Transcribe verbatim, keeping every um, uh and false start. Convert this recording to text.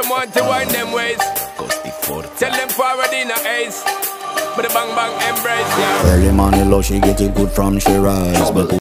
them want to wind them ways. Tell them forward in a ace. But the bang bang embrace, yeah. Early morning low, she get it good from she rise. But